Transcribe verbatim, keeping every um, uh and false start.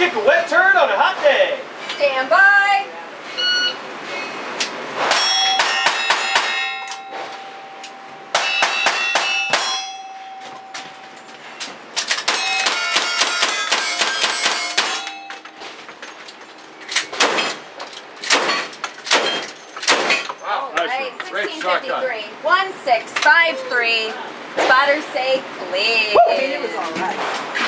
kick a wet turd on a hot day. Stand by. Wow, nice. Great shotgun. one six five three. Spotters say clear. I mean, it was all right.